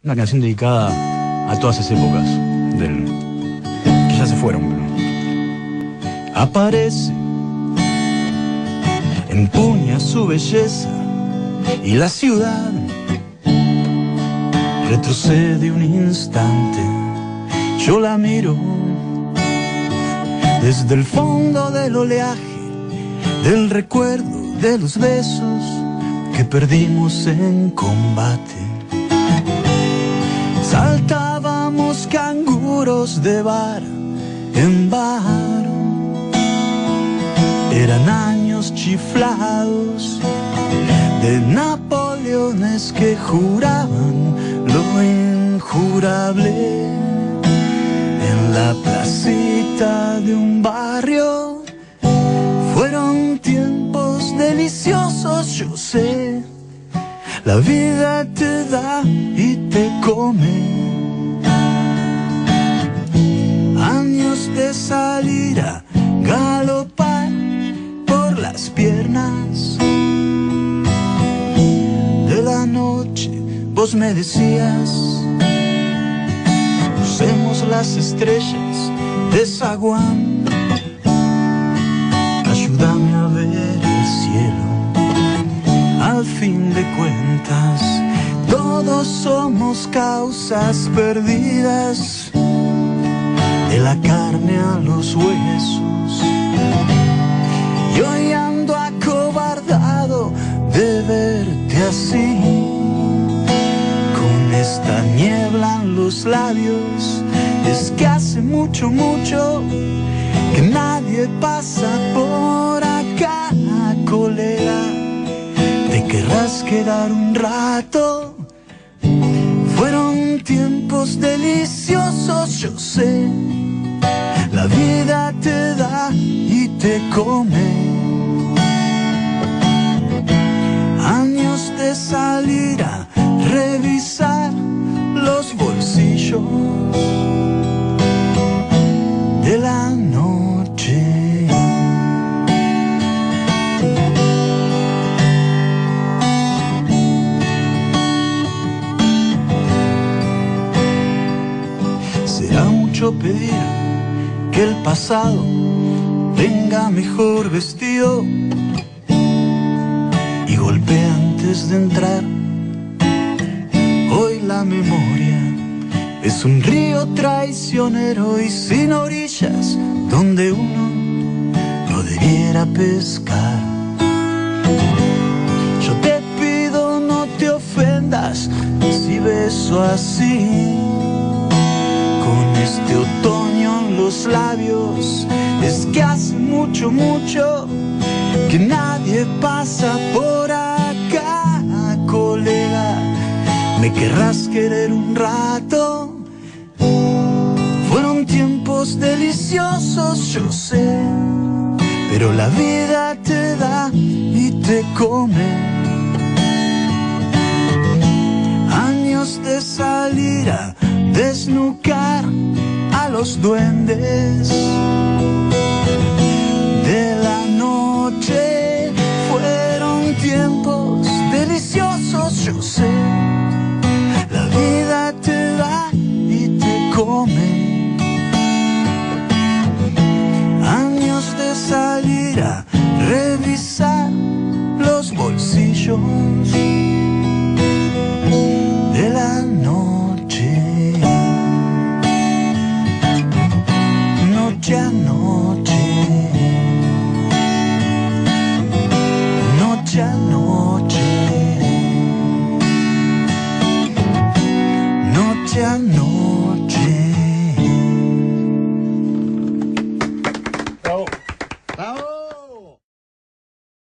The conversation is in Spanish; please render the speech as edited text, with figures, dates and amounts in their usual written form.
Una canción dedicada a todas esas épocas que ya se fueron. Pero aparece, empuña su belleza y la ciudad retrocede un instante. Yo la miro desde el fondo del oleaje, del recuerdo de los besos que perdimos en combate. Saltábamos canguros de bar en bar. Eran años chiflados de Napoleones que juraban lo injurable. En la placita de un barrio fueron tiempos deliciosos, yo sé. La vida te da y te come. Años de salir a galopar por las piernas de la noche. Vos me decías, usemos las estrellas de zaguán. Ayúdame a ver el cielo. Al fin de cuentas, todos somos causas perdidas, de la carne a los huesos. Y hoy ando acobardado de verte así, con esta niebla en los labios. Es que hace mucho, mucho que nadie pasa por acá, colega. ¿Te querrás quedar un rato? Fueron tiempos deliciosos, yo sé. La vida te da y te come. Años de salir a revisar los bolsillos de la noche. Será mucho pedir que el pasado venga mejor vestido y golpee antes de entrar. Hoy la memoria es un río traicionero y sin orillas donde uno no debiera pescar. Yo te pido no te ofendas si beso así, con este otoño en los labios. Es que hace mucho, mucho que nadie pasa por acá, colega. ¿Me querrás querer un rato? Fueron tiempos deliciosos, yo sé, pero la vida te da y te come. Años de salir a desnucar a los duendes de la noche. Fueron tiempos deliciosos, yo sé. La vida te da y te come. Años de salir a revisar los bolsillos de la noche. Noche a noche, noche a noche, noche a noche.